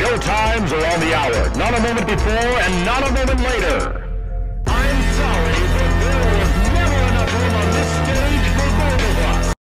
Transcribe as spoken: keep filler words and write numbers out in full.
Show times are on the hour. Not a moment before and not a moment later.